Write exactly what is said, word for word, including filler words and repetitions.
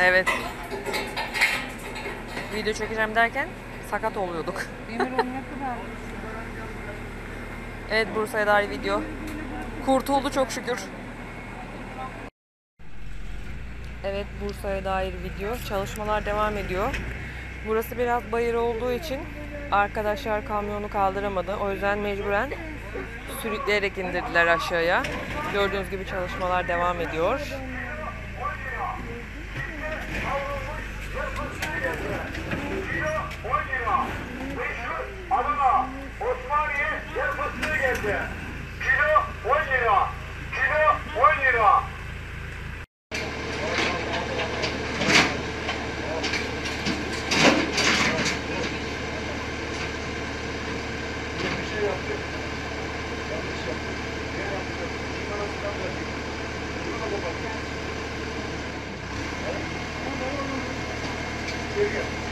Evet. Video çekeceğim derken sakat oluyorduk. Emir on ne kadar? Evet, Bursa'ya dair video. Kurtuldu çok şükür. Evet, Bursa'ya dair video. Çalışmalar devam ediyor. Burası biraz bayır olduğu için arkadaşlar kamyonu kaldıramadı. O yüzden mecburen sürükleyerek indirdiler aşağıya. Gördüğünüz gibi çalışmalar devam ediyor. Adana, Osmaniye yer fıstığı geldi. Kilo on lira. Kilo on lira. Bir şey yaptık. Yanlış yaptık. Ne yaptık? Şunlara sıkan verdik. Şuna bakalım. Geri gel.